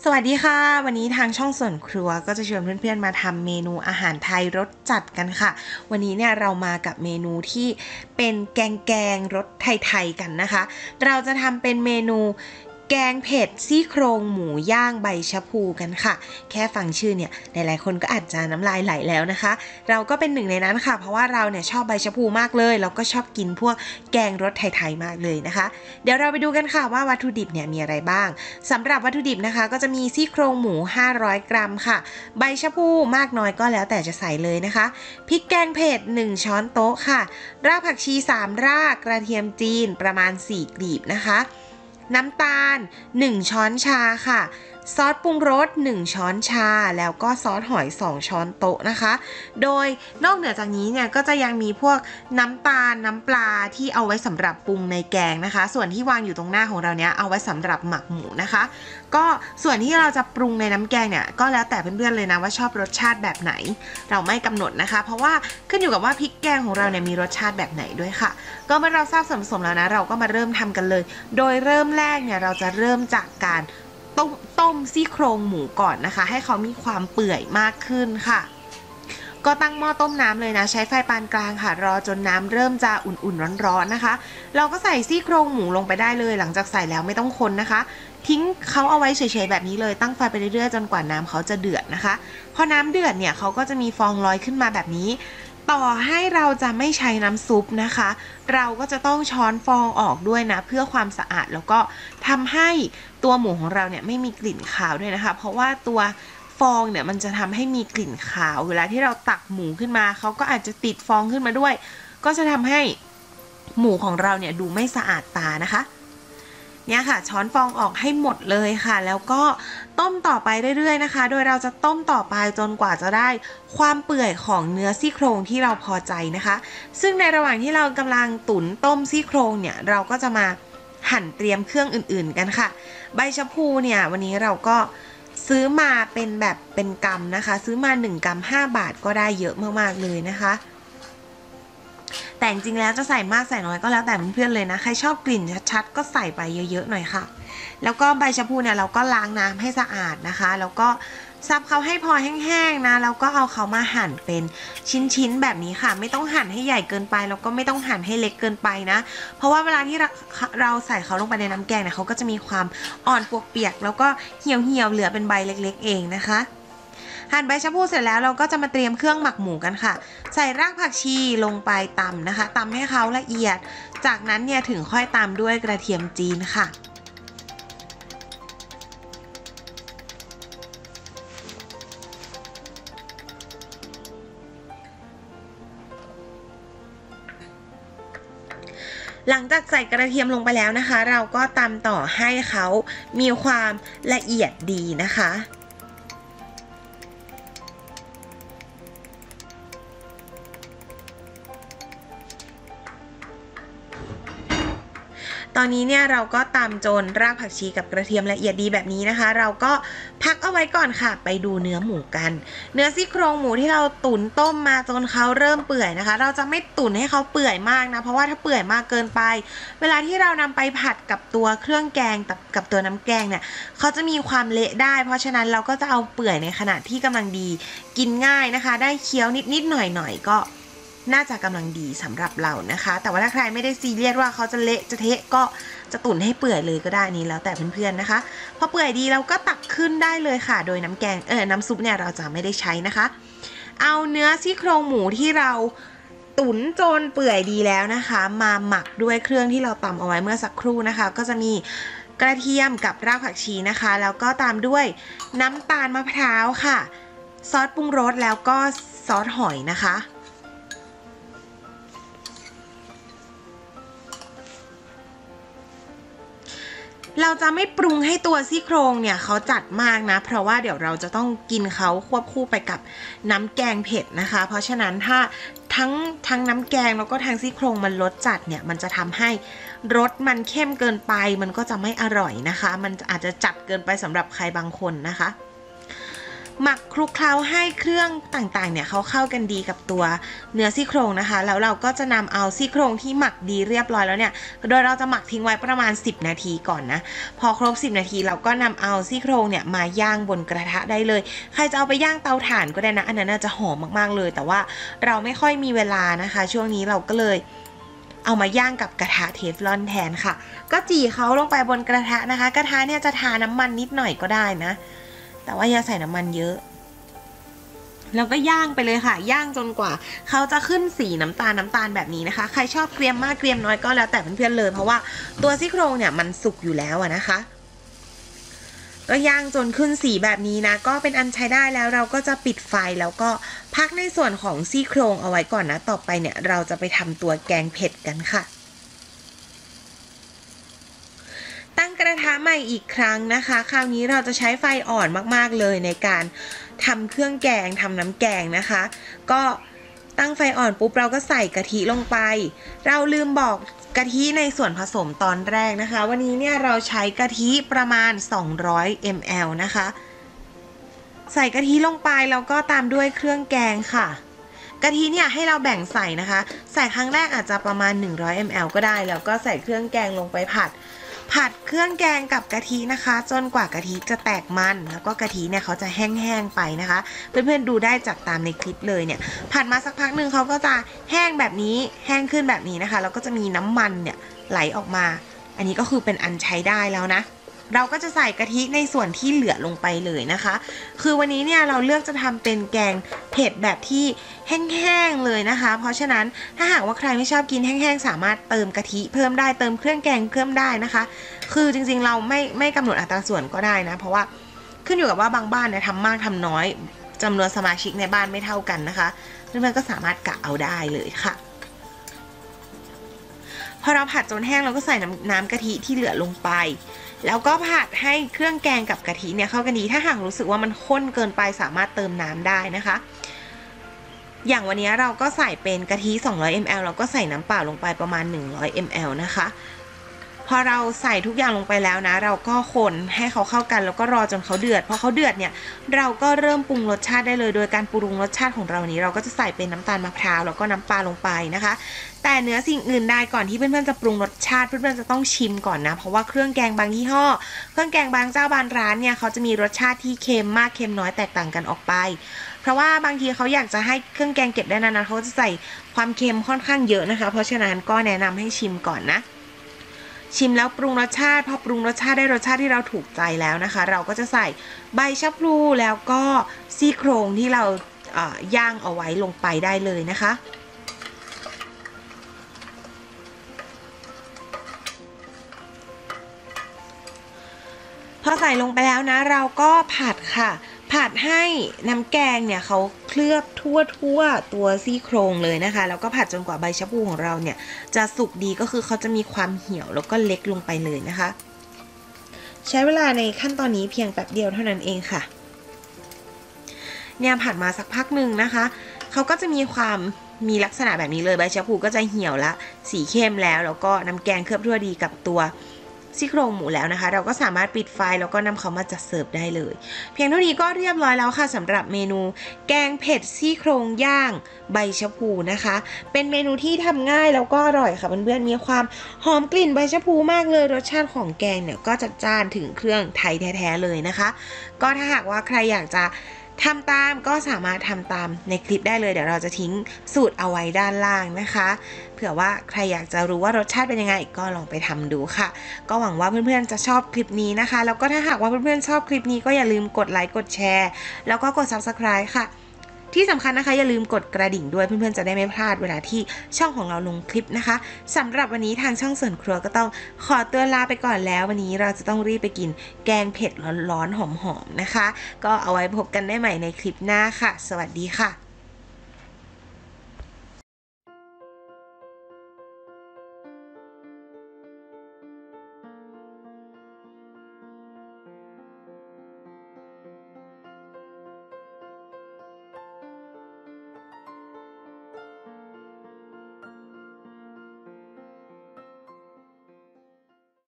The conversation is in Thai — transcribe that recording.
สวัสดีค่ะวันนี้ทางช่องส่วนครัวก็จะชวนเพื่อนๆมาทำเมนูอาหารไทยรสจัดกันค่ะวันนี้เนี่ยเรามากับเมนูที่เป็นแกงรสไทยๆกันนะคะเราจะทำเป็นเมนูแกงเผ็ดซี่โครงหมูย่างใบชะพูกันค่ะแค่ฟังชื่อเนี่ยหลายๆคนก็อาจจะน้ำลายไหลแล้วนะคะเราก็เป็นหนึ่งในนั้นค่ะเพราะว่าเราเนี่ยชอบใบชะพูมากเลยแล้วก็ชอบกินพวกแกงรสไทยๆมากเลยนะคะเดี๋ยวเราไปดูกันค่ะว่าวัตถุดิบเนี่ยมีอะไรบ้างสำหรับวัตถุดิบนะคะก็จะมีซี่โครงหมู500 กรัมค่ะใบชะพูมากน้อยก็แล้วแต่จะใส่เลยนะคะพริกแกงเผ็ด1ช้อนโต๊ะค่ะรากผักชี3รากกระเทียมจีนประมาณ4กลีบนะคะน้ำตาล1ช้อนชาค่ะซอสปรุงรส1ช้อนชาแล้วก็ซอสหอย2ช้อนโต๊ะนะคะโดยนอกเหนือจากนี้เนี่ยก็จะยังมีพวกน้ำตาลน้ำปลาที่เอาไว้สำหรับปรุงในแกงนะคะส่วนที่วางอยู่ตรงหน้าของเราเนี้ยเอาไว้สำหรับหมักหมูนะคะก็ส่วนที่เราจะปรุงในน้ำแกงเนี่ยก็แล้วแต่เพื่อนๆเลยนะว่าชอบรสชาติแบบไหนเราไม่กำหนดนะคะเพราะว่าขึ้นอยู่กับว่าพริกแกงของเราเนี่ยมีรสชาติแบบไหนด้วยค่ะก็เมื่อเราทราบส่วนผสมแล้วนะเราก็มาเริ่มทำกันเลยโดยเริ่มแรกเนี่ยเราจะเริ่มจากการต้มซี่โครงหมูก่อนนะคะให้เขามีความเปื่อยมากขึ้นค่ะก็ตั้งหม้อต้มน้ำเลยนะใช้ไฟปานกลางค่ะรอจนน้ำเริ่มจะอุ่นๆร้อนๆนะคะเราก็ใส่ซี่โครงหมูลงไปได้เลยหลังจากใส่แล้วไม่ต้องคนนะคะทิ้งเขาเอาไว้เฉยๆแบบนี้เลยตั้งไฟไปเรื่อยๆจนกว่าน้ำเขาจะเดือดนะคะพอน้ำเดือดเนี่ยเขาก็จะมีฟองลอยขึ้นมาแบบนี้ต่อให้เราจะไม่ใช้น้ำซุปนะคะเราก็จะต้องช้อนฟองออกด้วยนะเพื่อความสะอาดแล้วก็ทำให้ตัวหมูของเราเนี่ยไม่มีกลิ่นคาวด้วยนะคะเพราะว่าตัวฟองเนี่ยมันจะทำให้มีกลิ่นคาวเวลาที่เราตักหมูขึ้นมาเขาก็อาจจะติดฟองขึ้นมาด้วยก็จะทำให้หมูของเราเนี่ยดูไม่สะอาดตานะคะเนี่ยค่ะช้อนฟองออกให้หมดเลยค่ะแล้วก็ต้มต่อไปเรื่อยๆนะคะโดยเราจะต้มต่อไปจนกว่าจะได้ความเปื่อยของเนื้อซี่โครงที่เราพอใจนะคะซึ่งในระหว่างที่เรากำลังตุ๋นต้มซี่โครงเนี่ยเราก็จะมาหั่นเตรียมเครื่องอื่นๆกันค่ะใบชะพูเนี่ยวันนี้เราก็ซื้อมาเป็นแบบเป็นกำนะคะซื้อมา1กำ5 บาทก็ได้เยอะมากๆเลยนะคะแต่จริงๆแล้วจะใส่มากใส่น้อยก็แล้วแต่เพื่อนๆเลยนะใครชอบกลิ่นชัดๆก็ใส่ไปเยอะๆหน่อยค่ะแล้วก็ใบชะพูเนี่ยเราก็ล้างน้ำให้สะอาดนะคะแล้วก็ซับเขาให้พอแห้งๆนะแล้วก็เอาเขามาหั่นเป็นชิ้นๆแบบนี้ค่ะไม่ต้องหั่นให้ใหญ่เกินไปแล้วก็ไม่ต้องหั่นให้เล็กเกินไปนะเพราะว่าเวลาที่เราใส่เขาลงไปในน้ำแกงเนี่ยเขาก็จะมีความอ่อนปวกเปียกแล้วก็เหี่ยวๆเหลือเป็นใบเล็กๆเองนะคะหั่นใบชะพูเสร็จแล้วเราก็จะมาเตรียมเครื่องหมักหมูกันค่ะใส่รากผักชีลงไปตำนะคะตำให้เขาละเอียดจากนั้นเนี่ยถึงค่อยตามด้วยกระเทียมจีนค่ะหลังจากใส่กระเทียมลงไปแล้วนะคะเราก็ตำต่อให้เขามีความละเอียดดีนะคะตอนนี้เนี่ยเราก็ตำจนรากผักชีกับกระเทียมละเอียดดีแบบนี้นะคะเราก็พักเอาไว้ก่อนค่ะไปดูเนื้อหมูกันเนื้อซี่โครงหมูที่เราตุ๋นต้มมาจนเขาเริ่มเปื่อยนะคะเราจะไม่ตุ๋นให้เขาเปื่อยมากนะเพราะว่าถ้าเปื่อยมากเกินไปเวลาที่เรานำไปผัดกับตัวเครื่องแกงกับตัวน้ำแกงเนี่ยเขาจะมีความเละได้เพราะฉะนั้นเราก็จะเอาเปื่อยในขณะที่กำลังดีกินง่ายนะคะได้เคี้ยวนิดๆหน่อยๆก็น่าจะกำลังดีสำหรับเรานะคะแต่ว่าถ้าใครไม่ได้ซีเรียสว่าเขาจะเละจะเทะก็จะตุ๋นให้เปื่อยเลยก็ได้นี้แล้วแต่เพื่อนๆนะคะพอเปื่อยดีเราก็ตักขึ้นได้เลยค่ะโดยน้ำแกงน้ำซุปเนี่ยเราจะไม่ได้ใช้นะคะเอาเนื้อซี่โครงหมูที่เราตุ๋นจนเปื่อยดีแล้วนะคะมาหมักด้วยเครื่องที่เราตำเอาไว้เมื่อสักครู่นะคะก็จะมีกระเทียมกับรากผักชีนะคะแล้วก็ตามด้วยน้ำตาลมะพร้าวค่ะซอสปรุงรสแล้วก็ซอสหอยนะคะเราจะไม่ปรุงให้ตัวซี่โครงเนี่ยเขาจัดมากนะเพราะว่าเดี๋ยวเราจะต้องกินเขาควบคู่ไปกับน้ำแกงเผ็ดนะคะเพราะฉะนั้นถ้าทั้งน้ำแกงแล้วก็ทั้งซี่โครงมันรสจัดเนี่ยมันจะทำให้รสมันเข้มเกินไปมันก็จะไม่อร่อยนะคะมันอาจจะจัดเกินไปสำหรับใครบางคนนะคะหมักคลุกเคล้าให้เครื่องต่างๆเนี่ยเขาเข้ากันดีกับตัวเนื้อซี่โครงนะคะแล้วเราก็จะนำเอาซี่โครงที่หมักดีเรียบร้อยแล้วเนี่ยโดยเราจะหมักทิ้งไว้ประมาณ10นาทีก่อนนะพอครบ10นาทีเราก็นำเอาซี่โครงเนี่ยมาย่างบนกระทะได้เลยใครจะเอาไปย่างเตาถ่านก็ได้นะอันนั้นน่าจะหอมมากๆเลยแต่ว่าเราไม่ค่อยมีเวลานะคะช่วงนี้เราก็เลยเอามาย่างกับกระทะเทฟลอนแทนค่ะก็จี่เขาลงไปบนกระทะนะคะกระทะเนี่ยจะทาน้ำมันนิดหน่อยก็ได้นะแต่ว่าอย่าใส่น้ำมันเยอะแล้วก็ย่างไปเลยค่ะย่างจนกว่าเขาจะขึ้นสีน้ำตาลแบบนี้นะคะใครชอบเกรียมมากเกรียมน้อยก็แล้วแต่เพื่อนๆเลยเพราะว่าตัวซี่โครงเนี่ยมันสุกอยู่แล้วนะคะก็ย่างจนขึ้นสีแบบนี้นะก็เป็นอันใช้ได้แล้วเราก็จะปิดไฟแล้วก็พักในส่วนของซี่โครงเอาไว้ก่อนนะต่อไปเนี่ยเราจะไปทำตัวแกงเผ็ดกันค่ะตั้งกระทะใหม่อีกครั้งนะคะคราวนี้เราจะใช้ไฟอ่อนมากๆเลยในการทำเครื่องแกงทำน้ำแกงนะคะก็ตั้งไฟอ่อนปุ๊บเราก็ใส่กะทิลงไปเราลืมบอกกะทิในส่วนผสมตอนแรกนะคะวันนี้เนี่ยเราใช้กะทิประมาณ200 ml นะคะใส่กะทิลงไปแล้วก็ตามด้วยเครื่องแกงค่ะกะทิเนี่ยให้เราแบ่งใส่นะคะใส่ครั้งแรกอาจจะประมาณ100 ml ก็ได้แล้วก็ใส่เครื่องแกงลงไปผัดเครื่องแกงกับกะทินะคะจนกว่ากะทิจะแตกมันแล้วก็กะทิเนี่ยเขาจะแห้งๆไปนะคะเพื่อนๆดูได้จากตามในคลิปเลยเนี่ยผัดมาสักพักหนึ่งเขาก็จะแห้งแบบนี้แห้งขึ้นแบบนี้นะคะแล้วก็จะมีน้ำมันเนี่ยไหลออกมาอันนี้ก็คือเป็นอันใช้ได้แล้วนะเราก็จะใส่กะทิในส่วนที่เหลือลงไปเลยนะคะคือวันนี้เนี่ยเราเลือกจะทำเป็นแกงเผ็ดแบบที่แห้งๆเลยนะคะเพราะฉะนั้นถ้าหากว่าใครไม่ชอบกินแห้งๆสามารถเติมกะทิเพิ่มได้เติมเครื่องแกงเพิ่มได้นะคะคือจริงๆเราไม่กำหนดอัตราส่วนก็ได้นะเพราะว่าขึ้นอยู่กับว่าบางบ้านเนี่ยทำมากทำน้อยจำนวนสมาชิกในบ้านไม่เท่ากันนะคะเพื่อนๆก็สามารถกะเอาได้เลยค่ะพอเราผัดจนแห้งเราก็ใส่น้ำกะทิที่เหลือลงไปแล้วก็ผัดให้เครื่องแกงกับกะทิเนี่ยเข้ากันดีถ้าหากรู้สึกว่ามันข้นเกินไปสามารถเติมน้ำได้นะคะอย่างวันนี้เราก็ใส่เป็นกะทิ200 ml เราก็ใส่น้ำเปล่าลงไปประมาณ100 ml นะคะพอเราใส่ทุกอย่างลงไปแล้วนะเราก็คนให้เขาเข้ากันแล้วก็รอจนเขาเดือดพอเขาเดือดเนี่ยเราก็เริ่มปรุงรสชาติได้เลยโดยการปรุงรสชาติของเรานี้เราก็จะใส่เป็นน้ำตาลมะพร้าวแล้วก็น้ำปลาลงไปนะคะแต่เนื้อสิ่งอื่นใดก่อนที่เพื่อนๆจะปรุงรสชาติเพื่อนๆจะต้องชิมก่อนนะเพราะว่าเครื่องแกงบางยี่ห้อเครื่องแกงบางเจ้าบางร้านเนี่ยเขาจะมีรสชาติที่เค็มมากเค็มน้อยแตกต่างกันออกไปเพราะว่าบางทีเขาอยากจะให้เครื่องแกงเก็บได้นานๆเขาจะใส่ความเค็มค่อนข้างเยอะนะคะเพราะฉะนั้นก็แนะนำให้ชิมก่อนนะชิมแล้วปรุงรสชาติพอปรุงรสชาติได้รสชาติที่เราถูกใจแล้วนะคะเราก็จะใส่ใบชะพลูแล้วก็ซี่โครงที่เราย่างเอาไว้ลงไปได้เลยนะคะพอใส่ลงไปแล้วนะเราก็ผัดค่ะผัดให้น้ำแกงเนี่ยเขาเคลือบทั่วตัวซี่โครงเลยนะคะแล้วก็ผัดจนกว่าใบชะพูของเราเนี่ยจะสุกดีก็คือเขาจะมีความเหี่ยวแล้วก็เล็กลงไปเลยนะคะใช้เวลาในขั้นตอนนี้เพียงแป๊บเดียวเท่านั้นเองค่ะเนี่ยผัดมาสักพักหนึ่งนะคะเขาก็จะมีลักษณะแบบนี้เลยใบชะพูก็จะเหี่ยวละสีเข้มแล้วก็น้ำแกงเคลือบทั่วดีกับตัวซี่โครงหมูแล้วนะคะเราก็สามารถปิดไฟแล้วก็นำเขามาจัดเสิร์ฟได้เลยเพียงเท่านี้ก็เรียบร้อยแล้วค่ะสำหรับเมนูแกงเผ็ดซี่โครงย่างใบชะพูนะคะเป็นเมนูที่ทำง่ายแล้วก็อร่อยค่ะเพื่อนๆมีความหอมกลิ่นใบชะพูมากเลยรสชาติของแกงเนี่ยก็จัดจ้านถึงเครื่องไทยแท้ๆเลยนะคะก็ถ้าหากว่าใครอยากจะทำตามก็สามารถทำตามในคลิปได้เลยเดี๋ยวเราจะทิ้งสูตรเอาไว้ด้านล่างนะคะเผื่อว่าใครอยากจะรู้ว่ารสชาติเป็นยังไงก็ลองไปทำดูค่ะก็หวังว่าเพื่อนๆจะชอบคลิปนี้นะคะแล้วก็ถ้าหากว่าเพื่อนๆชอบคลิปนี้ก็อย่าลืมกดไลค์กดแชร์แล้วก็กด Subscribe ค่ะที่สำคัญนะคะอย่าลืมกดกระดิ่งด้วยเพื่อนๆจะได้ไม่พลาดเวลาที่ช่องของเราลงคลิปนะคะสำหรับวันนี้ทางช่องส่วนครัวก็ต้องขอตัวลาไปก่อนแล้ววันนี้เราจะต้องรีบไปกินแกงเผ็ดร้อนๆหอมๆนะคะก็เอาไว้พบกันได้ใหม่ในคลิปหน้าค่ะสวัสดีค่ะ